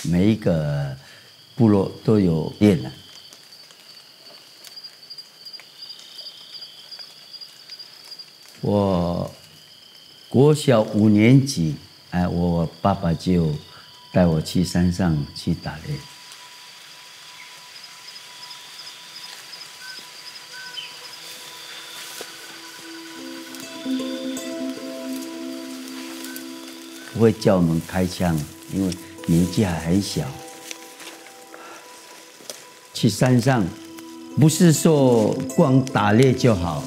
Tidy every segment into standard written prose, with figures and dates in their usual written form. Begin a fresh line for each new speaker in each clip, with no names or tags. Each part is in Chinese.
每一个部落都有猎人。我国小5年级，我爸爸就带我去山上去打猎。不会叫我们开枪，因为年纪还很小。去山上，不是说光打猎就好，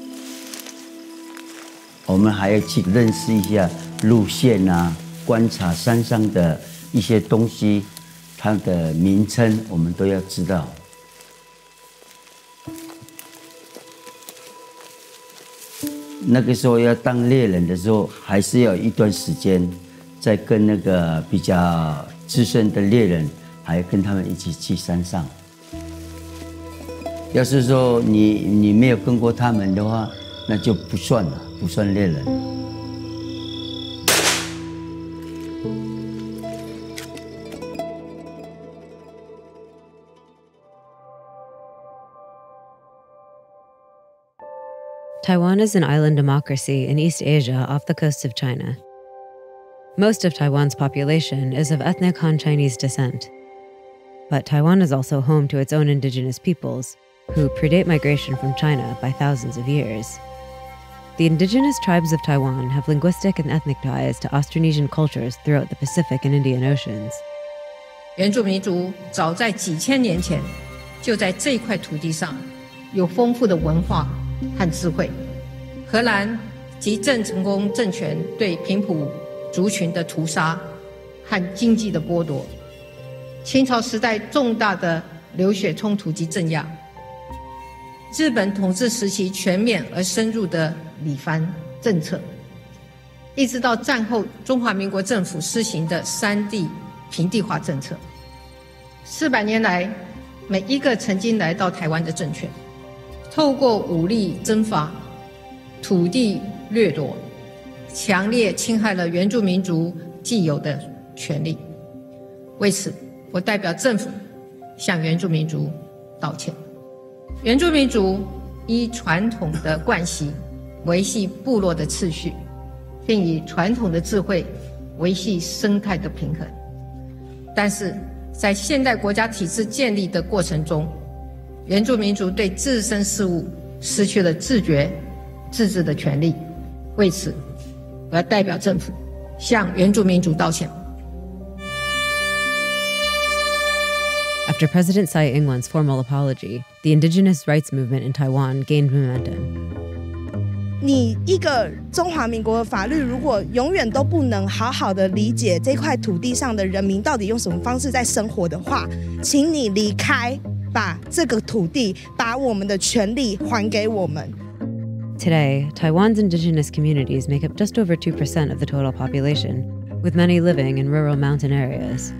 我们还要去认识一下路线啊，观察山上的一些东西，它的名称我们都要知道。那个时候要当猎人的时候，还是要一段时间，再跟那个比较资深的猎人，还跟他们一起去山上。要是说你没有跟过他们的话，那就不算了，不算猎人。
Taiwan is an island democracy in East Asia off the coast of China. Most of Taiwan's population is of ethnic Han Chinese descent. But Taiwan is also home to its own indigenous peoples, who predate migration from China by thousands of years. The indigenous tribes of Taiwan have linguistic and ethnic ties to Austronesian cultures throughout the Pacific and Indian Oceans.
原住民族早在几千年前，就在这块土地上有丰富的文化和智慧。荷兰及郑成功政权对平埔族群的屠杀和经济的剥夺，清朝时代重大的流血冲突及镇压，日本统治时期全面而深入的理蕃政策，一直到战后中华民国政府施行的山地平地化政策，400年来，每一个曾经来到台湾的政权，透过武力征伐、土地掠夺，强烈侵害了原住民族既有的权利。为此，我代表政府向原住民族道歉。原住民族依传统的惯习维系部落的秩序，并以传统的智慧维系生态的平衡。但是在现代国家体制建立的过程中，原住民族对自身事务失去了自觉、自治的权利。为此，我要代表政府向原住民族道歉。
After President Tsai Ing-wen's formal apology, the indigenous rights movement in Taiwan gained momentum.
你一个中华民国的法律，如果永远都不能好好的理解这块土地上的人民到底用什么方式在生活的话，请你离开，把这个土地，把我们的权利还给我们。
Today, Taiwan's indigenous communities make up just over 2% of the total population, with many living in rural mountain areas.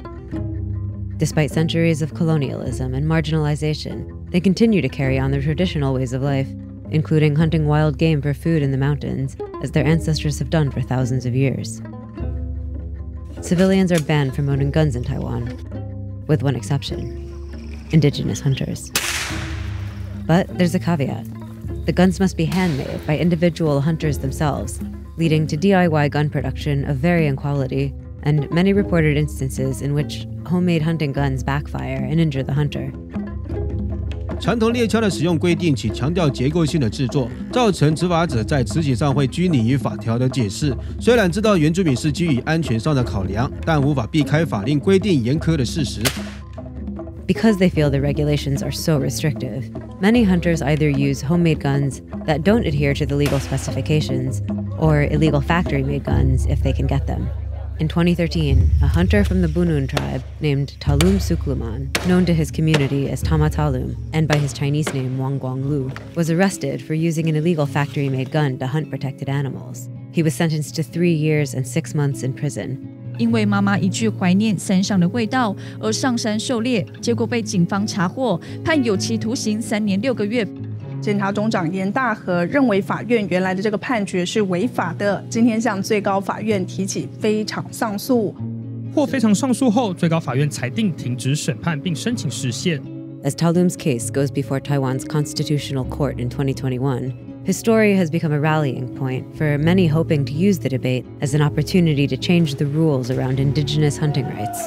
Despite centuries of colonialism and marginalization, they continue to carry on their traditional ways of life, including hunting wild game for food in the mountains, as their ancestors have done for thousands of years. Civilians are banned from owning guns in Taiwan, with one exception: indigenous hunters. But there's a caveat. The guns must be handmade by individual hunters themselves, leading to DIY gun production of varying quality and many reported instances in which homemade hunting guns backfire and injure the hunter.
传统猎枪的使用规定chỉ强调结构性的制作，造成执法者在执行上会拘泥于法条的解释。虽然知道原住民是基于安全上的考量，但无法避开法令规定严苛的事实。
Because they feel the regulations are so restrictive, many hunters either use homemade guns that don't adhere to the legal specifications, or illegal factory-made guns if they can get them. In 2013, a hunter from the Bunun tribe named Talum Suqluman, known to his community as Tama Talum and by his Chinese name Wang Guanglu, was arrested for using an illegal factory-made gun to hunt protected animals. He was sentenced to 3 years and 6 months in prison.
因为妈妈一句怀念山上的味道而上山狩猎，结果被警方查获，判有期徒刑3年6个月。
检察总长严大和认为法院原来的这个判决是违法的，今天向最高法院提起非常上诉。
获非常上诉后，最高法院裁定停止审判并申请释宪。
As Talum's case goes before Taiwan's constitutional court in 2021, his story has become a rallying point for many hoping to use the debate as an opportunity to change the rules around indigenous hunting rights.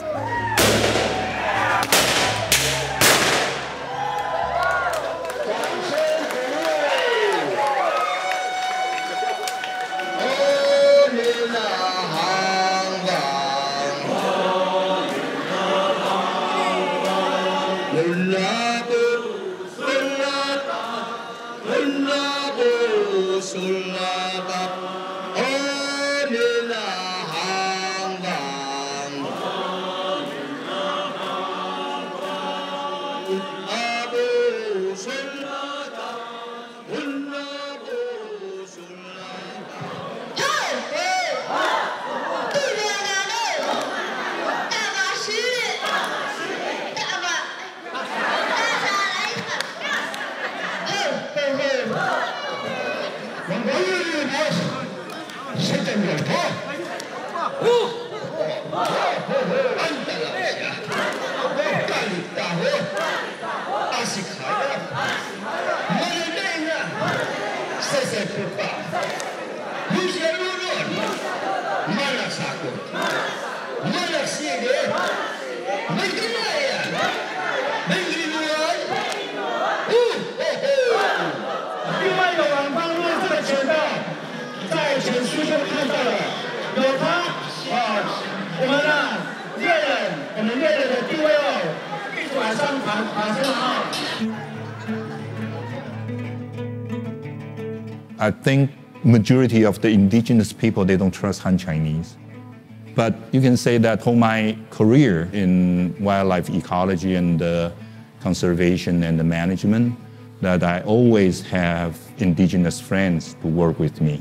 I think majority of the indigenous people, they don't trust Han Chinese. But you can say that for my career in wildlife ecology and conservation and the management, that I always have indigenous friends to work with me.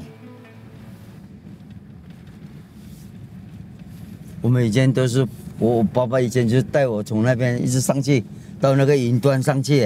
我们以前都是，我爸爸以前就带我从那边一直上去，到那个云端上去。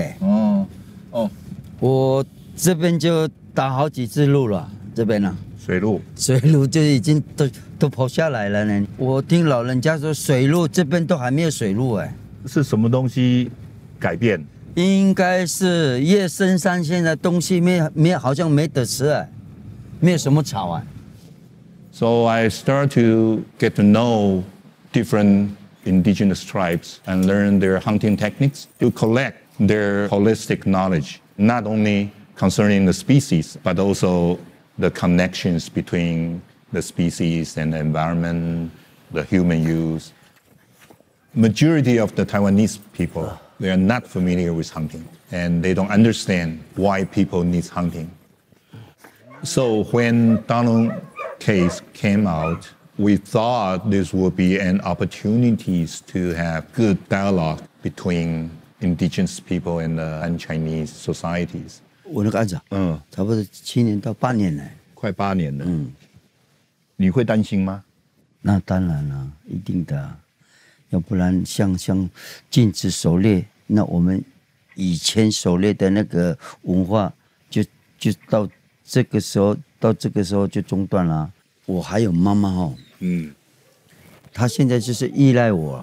我这边就打好几次路了，这边呢、
水路
就已经都跑下来了呢。我听老人家说，水路这边都还没有水路
是什么东西改变？
应该是越深山现在东西好像没得吃没有什么草
So I start to get to know different indigenous tribes and learn their hunting techniques to collect their holistic knowledge, not only concerning the species, but also the connections between the species and the environment, the human use. Majority of the Taiwanese people, they are not familiar with hunting, and they don't understand why people need hunting. So when Talum case came out, we thought this would be an opportunity to have good dialogue between indigenous people and Chinese societies.
我那个案子差不多7年到8年了，
快8年了。你会担心吗？
那当然了，一定的，要不然像禁止狩猎，那我们以前狩猎的那个文化就到这个时候就中断了。我还有妈妈她现在就是依赖我。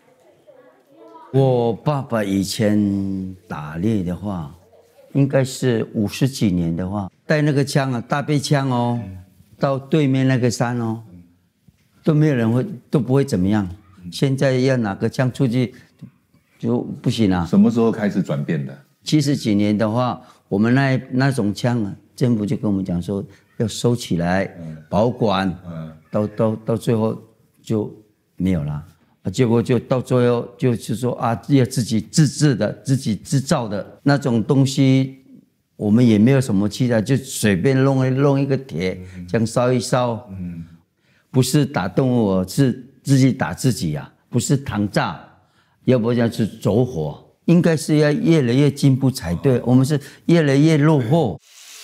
我爸爸以前打猎的话，应该是50几年的话，带那个枪大背枪到对面那个山都没有人都不会怎么样。现在要拿个枪出去就不行了。
什么时候开始转变的
？70几年的话，我们那种枪政府就跟我们讲说要收起来，保管，到最后就没有了。结果就到最后就是说要自己自制的、自己制造的那种东西，我们也没有什么期待，就随便弄一个铁，这样烧一烧。不是打动物，是自己打自己不是膛炸，要不然是走火。应该是要越来越进步才对，我们是越来越落后。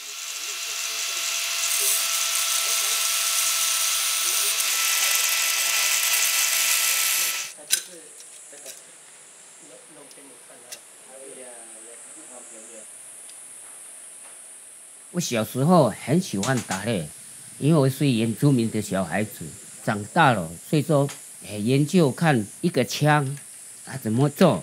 我小时候很喜欢打猎，因为我是原住民的小孩子，长大了，所以说研究看一个枪怎么做。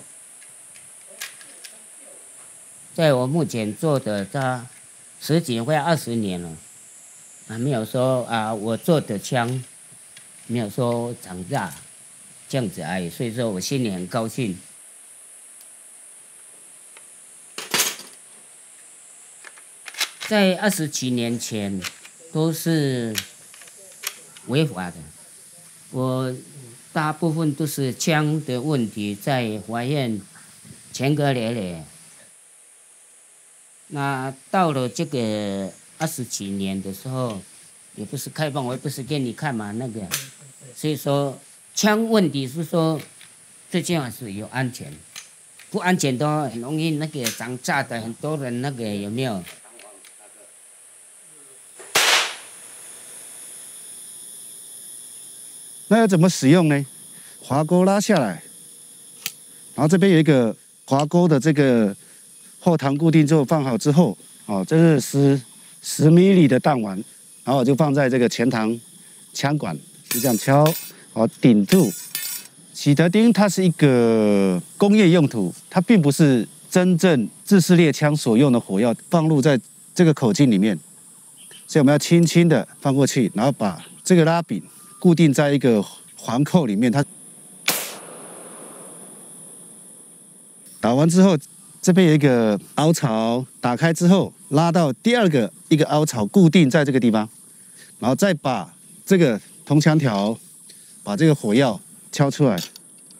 在我目前做的这10几快20年了，没有说我做的枪没有说长大这样子而已，所以说我心里很高兴。在20几年前都是违法的，我大部分都是枪的问题，在法院前科累累。那到了这个20几年的时候，也不是开放，我也不是给你看嘛那个，所以说枪问题是说最重要是有安全，不安全的话很容易那个长炸的，很多人那个有没有？
那要怎么使用呢？滑钩拉下来，然后这边有一个滑钩的这个后膛固定之后放好之后，这是10米里的弹丸，然后我就放在这个前膛枪管，就这样敲，顶住。喜得钉它是一个工业用途，它并不是真正制式猎枪所用的火药放入在这个口径里面，所以我们要轻轻的放过去，然后把这个拉柄固定在一个环扣里面，它打完之后，这边有一个凹槽，打开之后拉到第二个一个凹槽，固定在这个地方，然后再把这个铜枪条，把这个火药敲出来，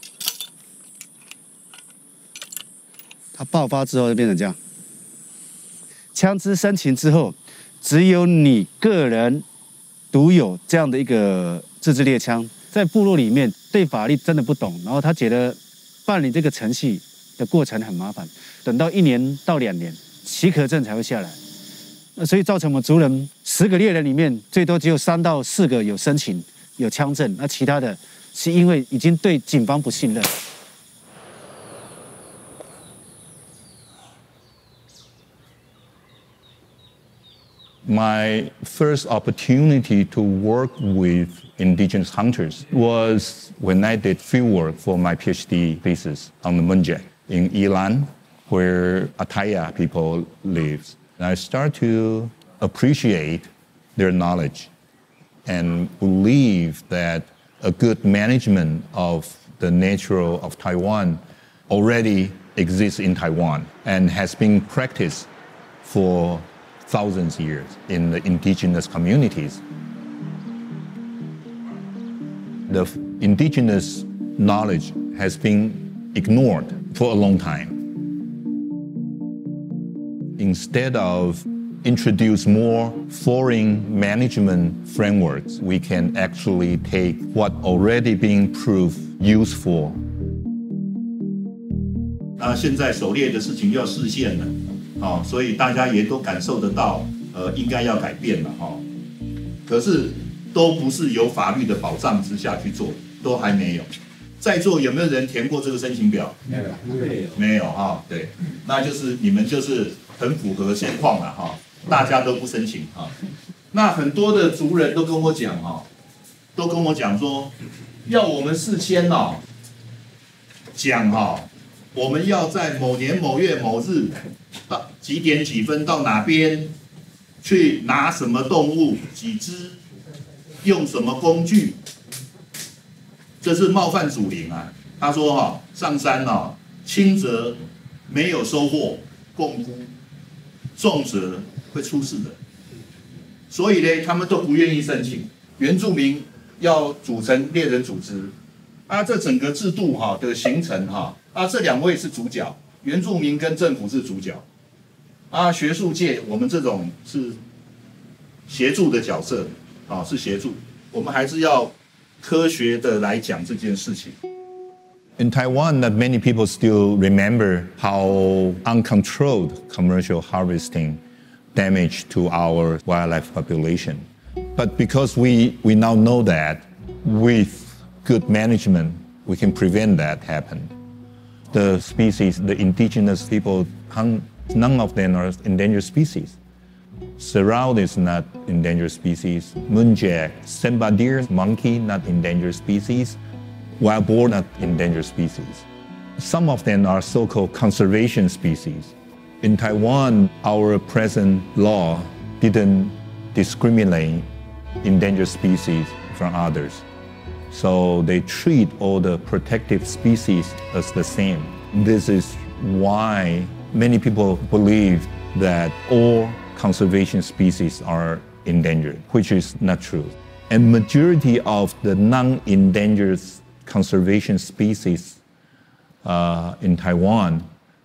它爆发之后就变成这样。枪支申请之后，只有你个人独有这样的一个自制猎枪，在部落里面对法律真的不懂，然后他觉得办理这个程序的过程很麻烦，等到1年到2年，许可证才会下来。所以造成我们族人10个猎人里面，最多只有3到4个有申请有枪证，那其他的是因为已经对警方不信任。
My first opportunity to work with indigenous hunters was when I did fieldwork for my PhD thesis on the Munjak in Ilan, where Ataya people live. And I start to appreciate their knowledge and believe that a good management of the nature of Taiwan already exists in Taiwan and has been practiced for thousands of years in the indigenous communities. The indigenous knowledge has been ignored for a long time. Instead of introduce more foreign management frameworks, we can actually take what already being proved useful.
现在狩猎的事情要实现了，所以大家也都感受得到，应该要改变了可是都不是有法律的保障之下去做，都还没有。在座有没有人填过这个申请表？没有对，那就是你们就是很符合现况了大家都不申请那很多的族人都跟我讲说，要我们事先讲我们要在某年某月某日到几点几分到哪边去拿什么动物几只，用什么工具，这是冒犯祖灵他说上山轻则没有收获共辜，重则会出事的。所以呢，他们都不愿意申请。原住民要组成猎人组织这整个制度的形成这2位是主角，原住民跟政府是主角学术界我们这种是协助的角色是协助，我们还是要科学的来讲这件事情。
In Taiwan, that many people still remember how uncontrolled commercial harvesting damaged to our wildlife population. But because we now know that with good management, we can prevent that happen. The species, the indigenous people, none of them are endangered species. Serral is not endangered species. Munjak, Semba deer, monkey, not endangered species. wild-born endangered species. Some of them are so-called conservation species. In Taiwan, our present law didn't discriminate endangered species from others. So they treat all the protected species as the same. This is why many people believe that all conservation species are endangered, which is not true. And majority of the non-endangered conservation species in Taiwan,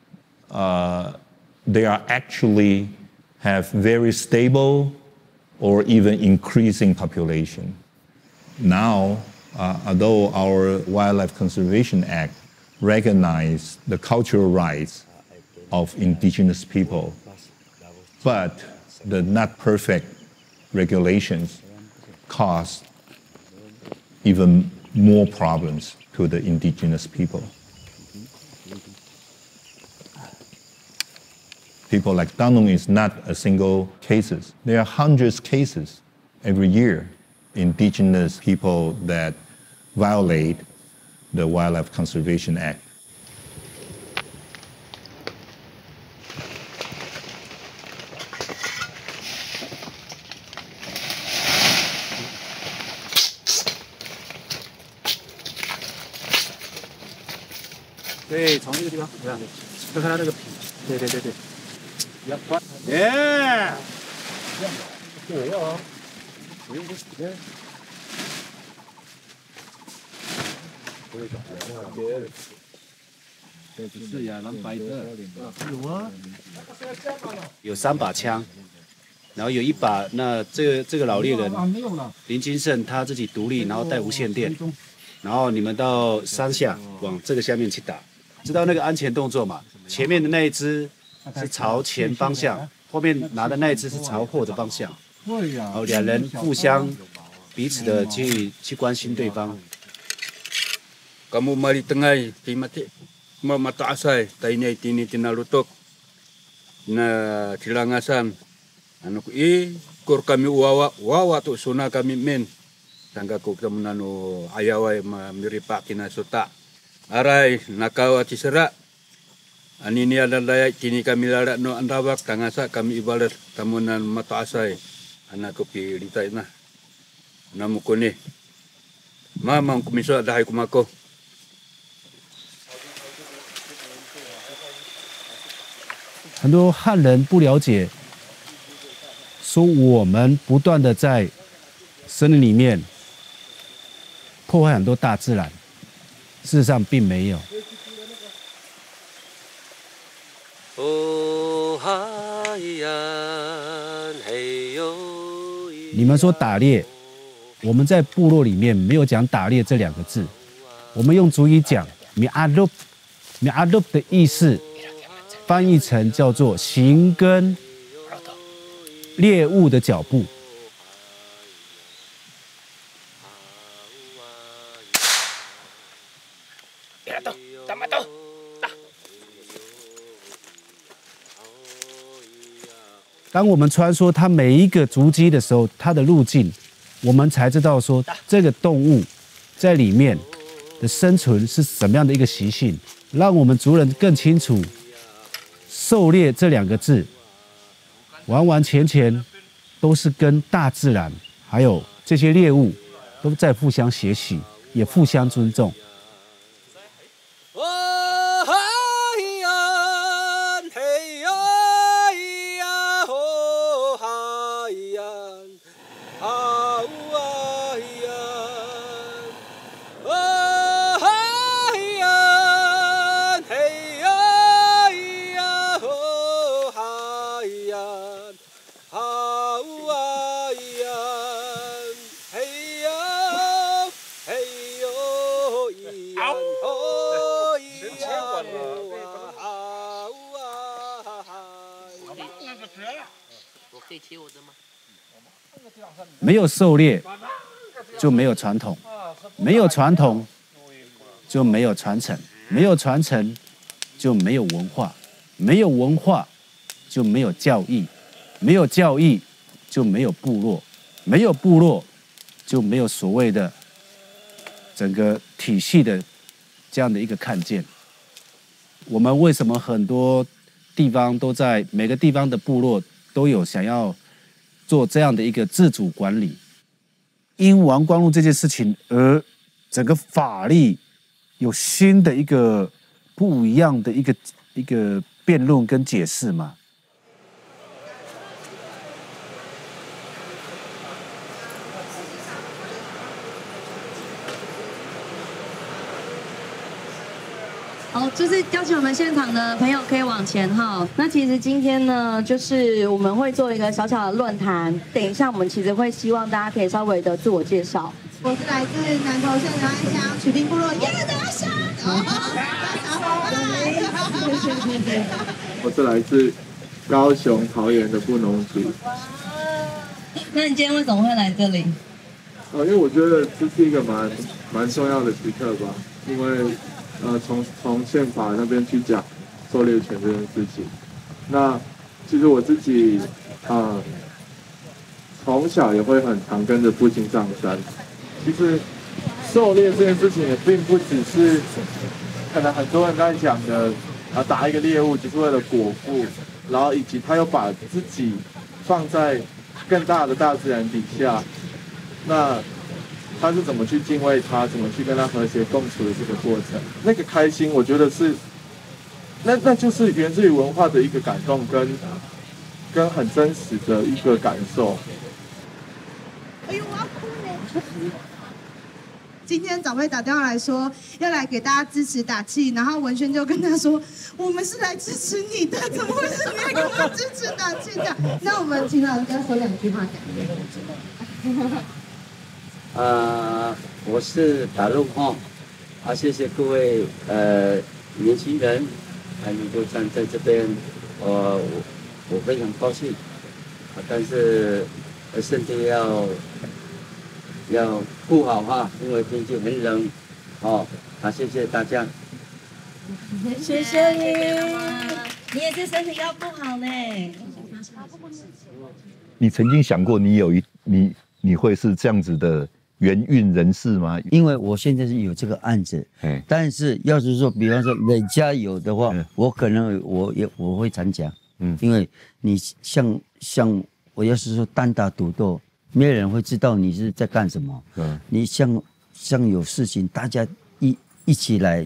they are actually have very stable or even increasing population. Now, although our Wildlife Conservation Act recognizes the cultural rights of indigenous people, but the not perfect regulations cause even more problems to the indigenous people. People like Talum is not a single cases. There are hundreds of cases every year, indigenous people that violate the Wildlife Conservation Act.
对，从这个地方，这样子，就看到那个皮，对对对对，要关，耶，对哦，不用不死的，不会长，对，不是呀，蓝白的，有啊，有3把枪，然后有1把，那这个老猎人林金胜他自己独立，然后带无线电，然后你们到山下往这个下面去打。知道那个安全动作嘛？前面的那一只是朝前方向，后面拿的那一只是朝后的方向。然后2人互相彼此的去关心对方。
Kamu mari tengah ti mati mata asai tainai tini tinalutok na tilangasan anu kor kami wawa tu suna kami men tangga ko kamunano ayawai miripak kina sota. Aray, nakawa tisera. Anini alalaya kini kami larat no andawak tangasa kami ibalat tamunan mata asai. Anak kopi litai na. Namukuni. Mamang kumiso dahay kumako.
很多汉人不了解，说我们不断的在森林里面破坏很多大自然。 事实上并没有。你们说打猎，我们在部落里面没有讲打猎这2个字，我们用族语讲 "miadup"，"miadup" 的意思翻译成叫做行跟猎物的脚步。 当我们穿梭它每一个足迹的时候，它的路径，我们才知道说这个动物在里面的生存是什么样的一个习性，让我们族人更清楚“狩猎”这2个字，完完全全都是跟大自然还有这些猎物都在互相学习，也互相尊重。 没有狩猎，就没有传统；没有传统，就没有传承；没有传承，就没有文化；没有文化，就没有教义；没有教义，就没有部落；没有部落，就没有所谓的整个体系的这样的一个看见。我们为什么很多地方都在每个地方的部落都有想要做这样的一个自主管理？因王光禄这件事情而整个法律有新的一个不一样的一个辩论跟解释嘛？
好，就是邀请我们现场的朋友可以往前哈。那其实今天呢，就是我们会做一个小小的论坛，等一下我们其实会希望大家可以稍微的自我介绍。
我是来自南投县仁爱乡曲滨部落耶德乡。
我是来自高雄桃园的布农族。
那你今天为什么会来这里？
因为我觉得这是一个蛮重要的时刻吧，因为从宪法那边去讲狩猎权这件事情。那其实我自己从小也会很常跟着父亲上山。其实狩猎这件事情也并不只是可能很多人在讲的打一个猎物只是为了果腹，然后以及他又把自己放在更大的大自然底下，那他是怎么去敬畏他，怎么去跟他和谐共处的这个过程，那个开心，我觉得是，那就是源自于文化的一个感动跟很真实的一个感受。
哎呦，我要哭了！今天长辈打电话来说要来给大家支持打气，然后文轩就跟他说：“我们是来支持你的，怎么会是你来给我们支持打气的？”那我们请老人家说2句话感
言。我是Talum谢谢各位年轻人能够站在这边，我非常高兴但是身体要顾好哈，因为天气很冷谢谢大家。
谢谢你，你也是身体要顾好呢。
你曾经想过你会是这样子的元运人士吗？
因为我现在是有这个案子，但是要是说，比方说人家有的话，我可能我会参加，因为你像我要是说单打独斗，没有人会知道你是在干什么。你像有事情，大家一起来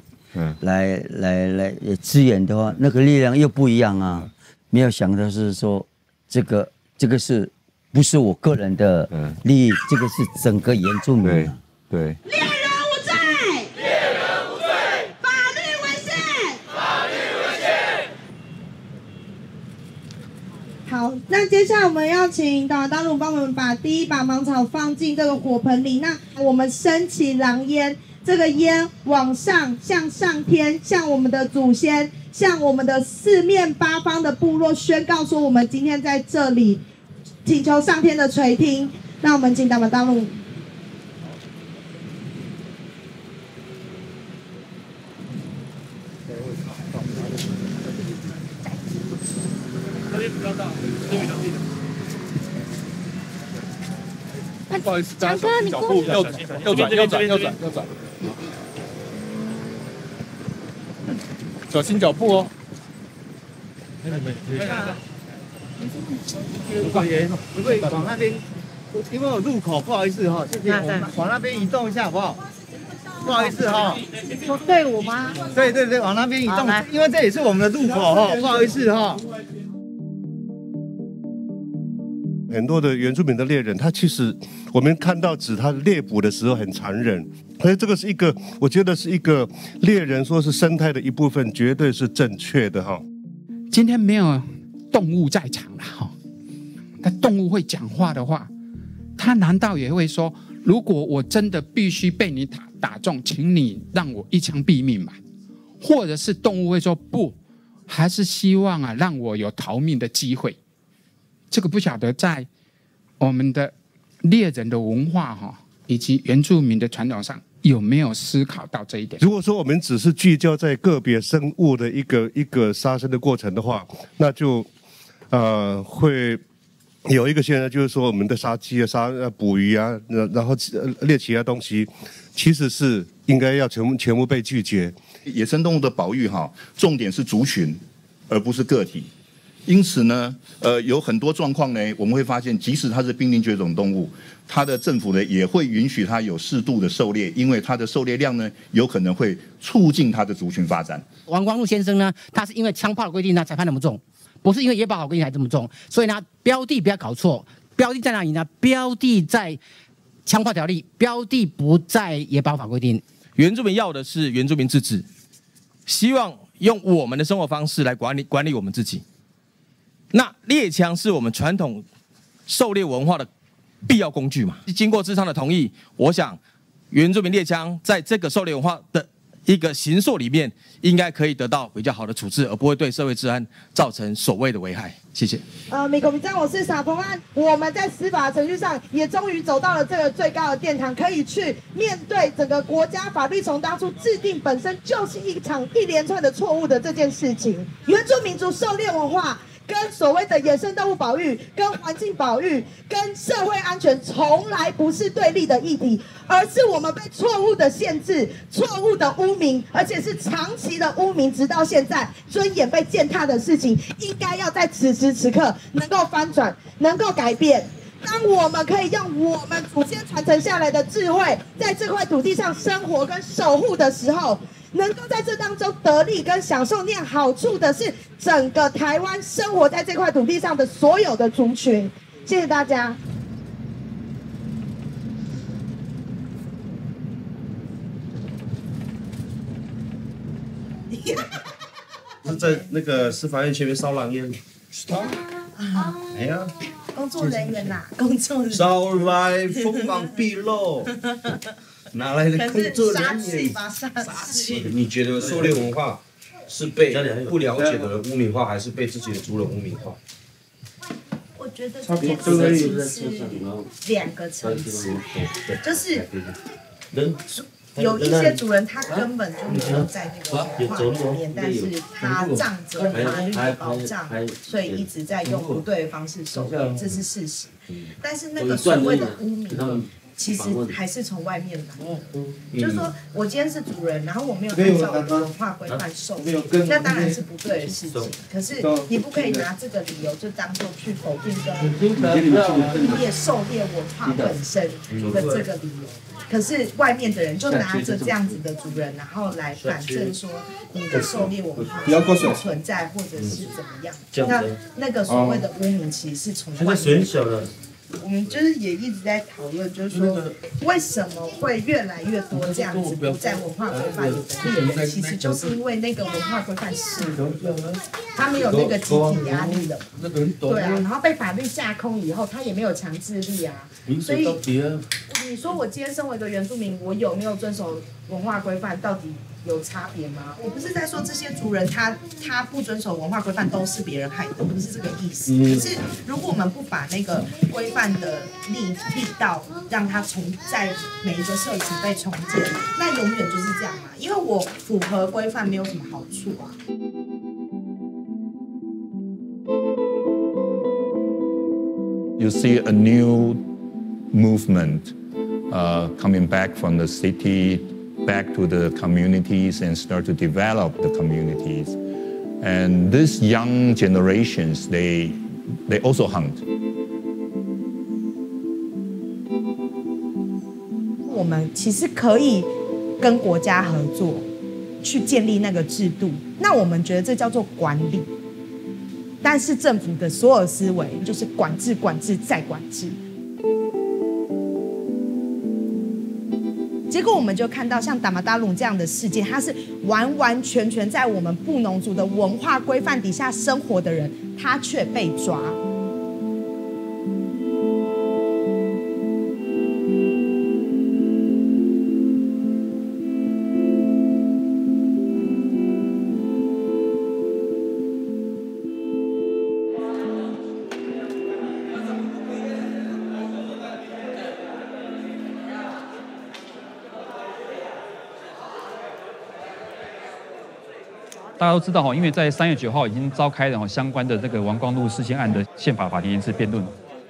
支援的话，那个力量又不一样啊。没有想到是说这个是。不是我个人的利益，这个是整个原住民。
对。
猎人无罪，猎人无罪，法律违宪，法律违宪。好，那接下来我们要请大鲁帮我们把第一把芒草放进这个火盆里。那我们升起狼烟，这个烟往上，向上天，向我们的祖先，向我们的四面八方的部落宣告说，我们今天在这里。请求上天的垂听，那我们请大陆。
不好意思，
强哥，你过去。
右转。小心脚步哦。
不会往那边，因为有路口，不好意思哈，谢谢。往那边移动一下好不好？不好意思哈。
说队伍吗？
对，往那边移动，因为这也是我们的路口哈，不好意思哈。
很多的原住民的猎人，他其实我们看到他猎捕的时候很残忍，所以这个是一个，我觉得是一个猎人说是生态的一部分，绝对是正确的哈。
今天没有动物在场了哈，那动物会讲话的话，它难道也会说，如果我真的必须被你打中，请你让我一枪毙命嘛？或者是动物会说不，还是希望让我有逃命的机会？这个不晓得在我们的猎人的文化以及原住民的传统上有没有思考到这一点？
如果说我们只是聚焦在个别生物的一个杀生的过程的话，那就会有一个现象就是说，我们的杀鸡啊、捕鱼啊，然后猎其他东西，其实是应该要全部被拒绝。
野生动物的保育重点是族群，而不是个体。因此呢，有很多状况呢，我们会发现，即使它是濒临绝种动物，它的政府呢也会允许它有适度的狩猎，因为它的狩猎量呢有可能会促进它的族群发展。
王光禄先生呢，他是因为枪炮的规定呢才判那么重。不是因为野保法规定才这么重，所以呢，标的不要搞错，标的在哪里呢？标的在枪炮条例，标的不在野保法规定。
原住民要的是原住民自治，希望用我们的生活方式来管理我们自己。那猎枪是我们传统狩猎文化的必要工具嘛？经过智商的同意，我想原住民猎枪在这个狩猎文化的一个形塑里面，应该可以得到比较好的处置，而不会对社会治安造成所谓的危害。谢谢。
米国民站，我是傻鹏安。我们在司法程序上也终于走到了这个最高的殿堂，可以去面对整个国家法律从当初制定本身就是一连串的错误的这件事情。原住民族狩猎文化跟所谓的野生动物保育、跟环境保育、跟社会安全从来不是对立的议题，而是我们被错误的限制、错误的污名，而且是长期的污名，直到现在尊严被践踏的事情，应该要在此时此刻能够翻转、能够改变。当我们可以用我们祖先传承下来的智慧，在这块土地上生活跟守护的时候，能够在这当中得利跟享受那样好处的是整个台湾生活在这块土地上的所有的族群。谢谢大家。
是在那个司法院前面烧狼烟。哎呀，
工作人员呐，工作人员。
烧来锋芒毕露。哪来的工作人员？
杀气！
你觉得狩猎文化是被不了解的人污名化，还是被自己的族人污名化？
我觉得这件事情是两个层次，就是有一些族人他根本就没有在那个文化里面，但是他仗着法律的保障，所以一直在用不对的方式狩猎，这是事实。但是那个所谓的污名，其实还是从外面来，就是说我今天是主人，然后我没有按照文化规范受猎，那当然是不对的事情。可是你不可以拿这个理由就当做去否定跟污蔑狩猎文化本身的这个理由。可是外面的人就拿着这样子的主人，然后来反证说你的狩猎文化不存在或者是怎么样。那个所谓的污名其实是从外面。我们就是也一直在讨论，就是说为什么会越来越多这样子不在文化规范里的猎人，其实就是因为那个文化规范是他没有那个集体压力了，对啊，然后被法律架空以后，他也没有强制力啊，所以你说我今天身为一个原住民，我有没有遵守文化规范，到底有差别吗？我不是在说这些族人他不遵守文化规范都是别人害的，不是这个意思。可是如果我们不把那个规范的力道让它在每一个社区被重建，那永远就是这样嘛。因为我符合规范没有什么好处啊。
You see a new movement coming back from the city back to the communities and start to develop the communities. And these young generations, they also hunt.
我们其实可以跟国家合作，去建立那个制度。那我们觉得这叫做管理，但是政府的所有思维就是管制、管制再管制。结果我们就看到像达马达鲁这样的事件，它是完完全全在我们布农族的文化规范底下生活的人，他却被抓。
大家都知道因为在3月9号已经召开了相关的这个王光禄事件案的宪法法庭一次辩论。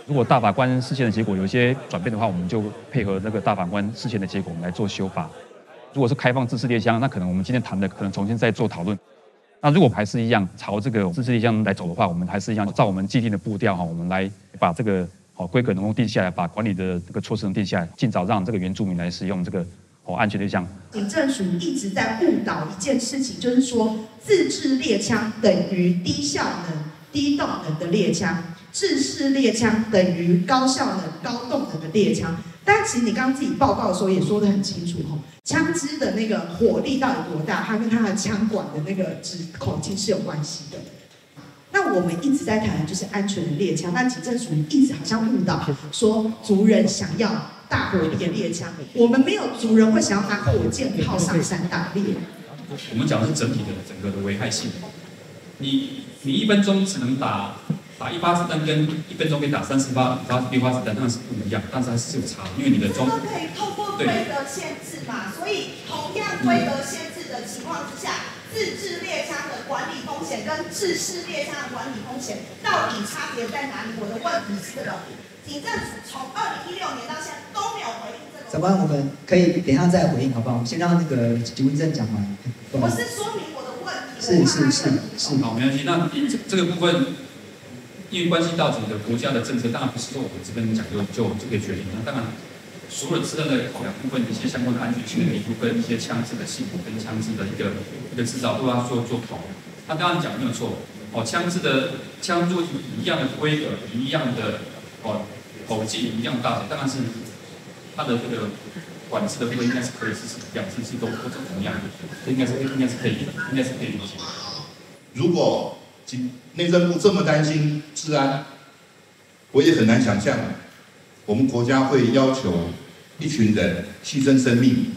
如果大法官释宪的结果有一些转变的话，我们就配合那个大法官释宪的结果，我们来做修法。如果是开放自制猎枪，那可能我们今天谈的可能重新再做讨论。那如果还是一样朝这个自制猎枪来走的话，我们还是一样照我们既定的步调我们来把这个规格能够定下来，把管理的这个措施能定下来，尽早让这个原住民来使用这个安全猎枪。
警政署一直在误导一件事情，就是说自制猎枪等于低效能、低动能的猎枪，制式猎枪等于高效能、高动能的猎枪。但其实你刚刚自己报告的时候也说得很清楚枪支的那个火力到底多大，它跟它的枪管的那个口径是有关系的。那我们一直在谈的就是安全的猎枪，但警政署一直好像误导说族人想要大火力的猎枪，我们没有族人会想要拿火箭炮上山打猎。
我们讲的是整体的整个的危害性。你1分钟只能打1发子弹，跟1分钟可以打30发、6发子弹，当然是不一样，但是还是有差，因为你的中。
这都可以透过规格限制嘛，所以同样规格限制的情况之下，自制猎枪的管理风险跟制式猎枪的管理风险到底差别在哪里？我的问题是这个，警政署从2016年到现在都没有回应这个。
长官，我们可以等一下再回应，好不好？我们先让那个警务证讲完。
我是说明我的问题。
是。
好，没关系。那这个部分，因为关系到整个国家的政策，当然不是说我这边讲就可以决定。那当然，所有自然的考量部分，一些相关的安全性的评估，跟一些枪支的系统跟枪支的一个制造都要做考量。那当然讲没有错。枪支一样的规格，一样的口径，一样的大小，当然是它的这个管制的部分应该是可以是一样，是都同样的，应该是可以理解。
如果内政部这么担心治安，我也很难想象，我们国家会要求一群人牺牲生命，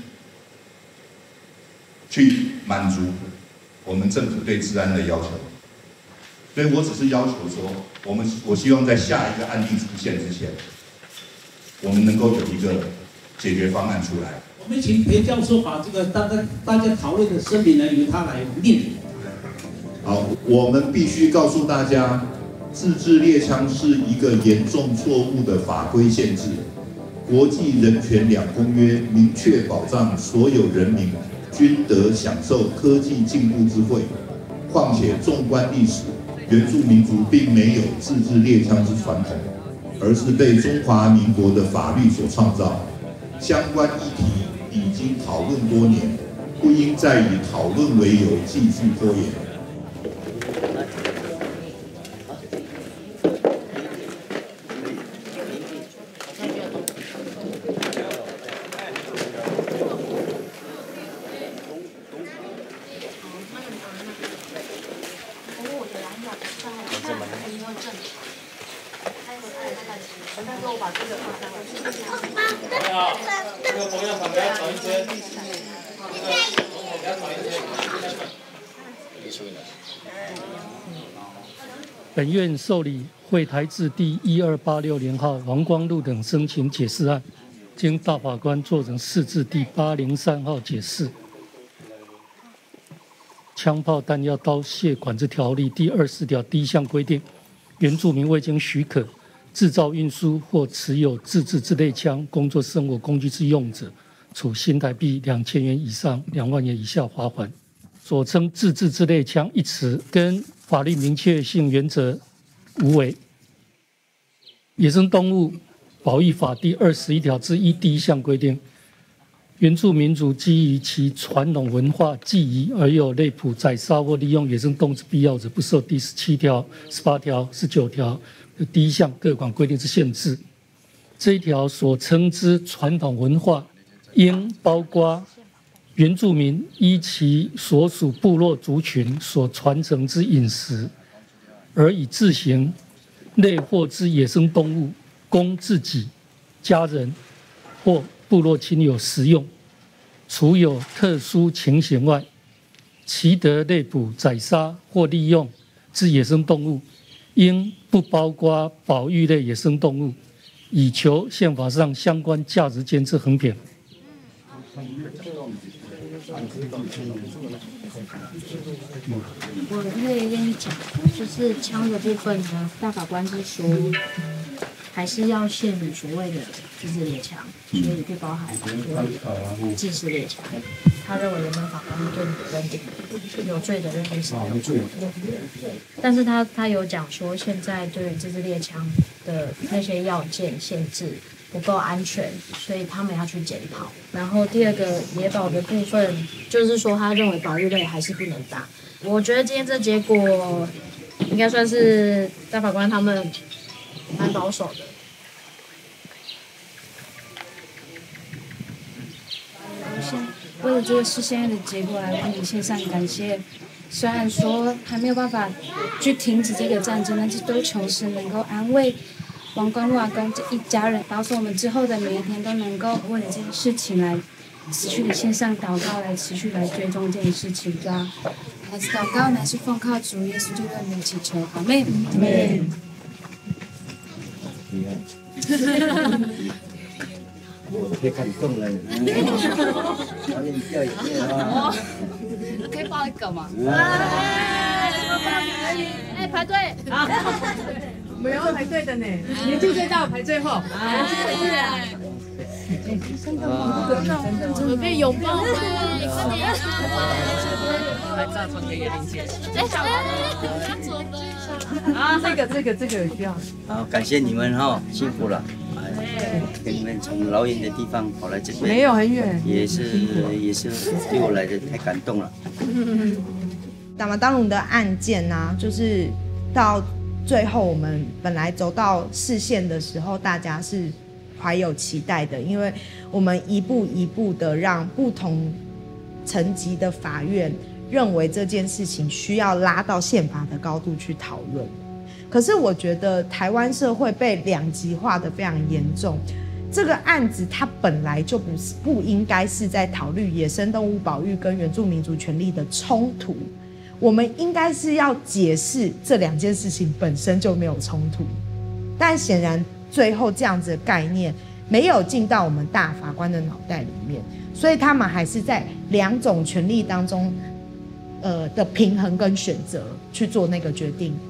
去满足我们政府对治安的要求。所以我只是要求说，我希望在下一个案例出现之前，我们能够有一个解决方案出来。
我们请裴教授把这个大家讨论的声明呢，由他来念。
好，我们必须告诉大家，自制猎枪是一个严重错误的法规限制。国际人权2公约明确保障所有人民均得享受科技进步之惠。况且纵观历史，原住民族并没有自制猎枪之传统，而是被中华民国的法律所创造。相关议题已经讨论多年，不应再以讨论为由继续拖延。
本院受理惠台字第12860号王光禄等申请解释案，经大法官做成释字第803号解释。枪炮弹药刀械管制条例第24条第1项规定，原住民未经许可制造、运输或持有自制之类枪，工作生活工具之用者，处新台币2000元以上2万元以下罚款。所称自制之类枪一词，跟法律明确性原则无违。野生动物保育法第21条之1第1项规定，原住民族基于其传统文化祭仪而有类捕、宰杀或利用野生动物之必要者，不受第17条、18条、19条的第1项各款规定之限制。这一条所称之传统文化，应包括原住民依其所属部落族群所传承之饮食，而以自行类获之野生动物，供自己、家人或部落亲友食用。除有特殊情形外，其得类捕、宰杀或利用之野生动物，应不包括保育类野生动物，以求宪法上相关价值间之衡平。
我可以跟你讲，就是枪的部分呢，大法官是说，
还是要限于所谓的自制猎枪，所以就包含所谓的制式猎枪。他认为原本法官对你的认定有罪的认定是没有错的，但是他有讲说，现在对于自制猎枪的那些要件限制不够安全，所以他们要去检讨。然后第二个野保的部分，就是说他认为保育类还是不能打。我觉得今天这结果应该算是大法官他们蛮保守的。
为了这个事现在的结果来为你献上感谢。虽然说还没有办法去停止这个战争，但是都求神能够安慰王光禄阿公这一家人，保守我们之后的每一天都能够为了这件事情来持续的献上祷告，来持续来追踪这件事情吧。来自祷告乃是奉靠主耶稣基督的名祈求，阿们。
我可以看动了，
可以报一个吗？
排队啊！我们要排队的呢，年纪最大排最后。 我可以拥抱吗？快点！
拍照传给叶玲姐。
啊，这个有需要。
好，感谢你们哈，辛苦了。跟你们从老远的地方跑来这边，
没有很远，
也是对我来的太感动了。
达马当鲁的案件啊，就是到最后我们本来走到释宪的时候，大家是怀有期待的，因为我们一步一步的让不同层级的法院认为这件事情需要拉到宪法的高度去讨论。可是我觉得台湾社会被两极化的非常严重，这个案子它本来就不应该是在讨论野生动物保育跟原住民族权利的冲突，我们应该是要解释这两件事情本身就没有冲突，但显然最后这样子的概念没有进到我们大法官的脑袋里面，所以他们还是在两种权利当中的平衡跟选择去做那个决定。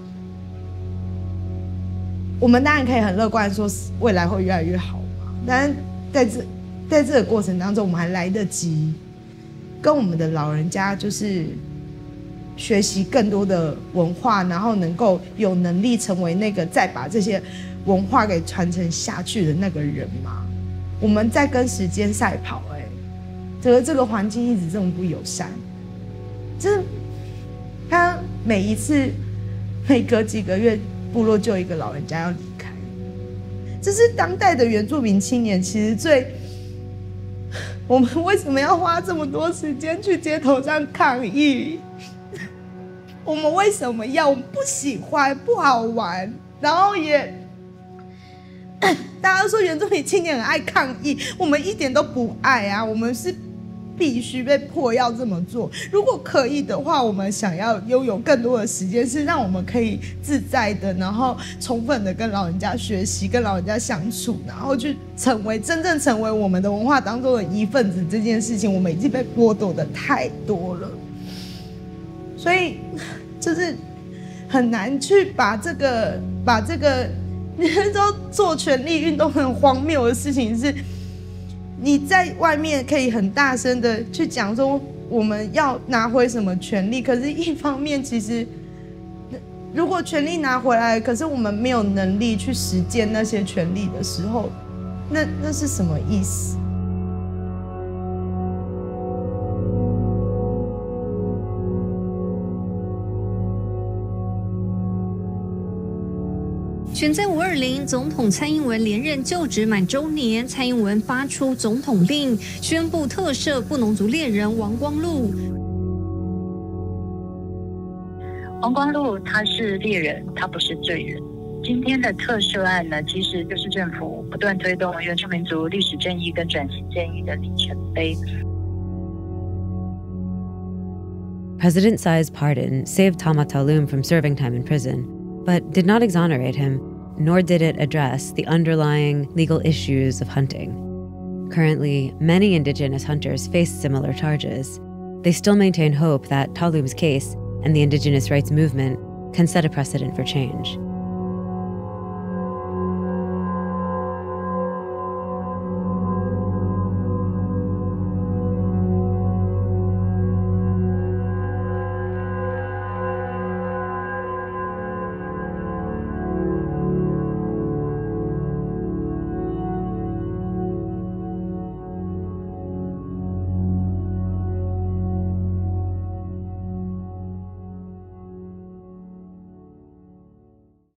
我们当然可以很乐观说未来会越来越好嘛，但是在这个过程当中，我们还来得及跟我们的老人家就是学习更多的文化，然后能够有能力成为那个再把这些文化给传承下去的那个人嘛。我们在跟时间赛跑，这个环境一直这么不友善，就是他每隔几个月部落就有一个老人家要离开，这是当代的原住民青年其实我们为什么要花这么多时间去街头上抗议？我们为什么要？我们不喜欢，不好玩，然后也大家都说原住民青年很爱抗议，我们一点都不爱啊，我们是必须被迫要这么做。如果可以的话，我们想要拥有更多的时间，是让我们可以自在的，然后充分的跟老人家学习，跟老人家相处，然后去真正成为我们的文化当中的一份子。这件事情，我们已经被剥夺的太多了，所以就是很难去把这个，你知道做权利运动很荒谬的事情是。你在外面可以很大声的去讲说我们要拿回什么权利，可是一方面其实如果权利拿回来，可是我们没有能力去实践那些权利的时候，那是什么意思？
选在520，总统蔡英文连任就职满周年，蔡英文发出总统令，宣布特赦布农族猎人王光禄。
王光禄他是猎人，他不是罪人。今天的特赦案呢，其实就是政府不断推动原住民族历史正义跟转型正义的里程碑。
President Tsai's pardon saved Talum from serving time in prison, but did not exonerate him, nor did it address the underlying legal issues of hunting. Currently, many Indigenous hunters face similar charges. They still maintain hope that Talum's case and the Indigenous rights movement can set a precedent for change.